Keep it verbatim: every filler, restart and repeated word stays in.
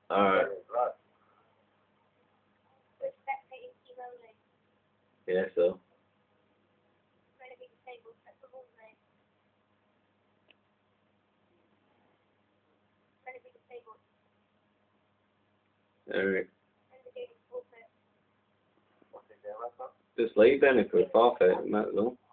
Alright. Yeah, so. Alright. Just leave then if we forfeit, might as well.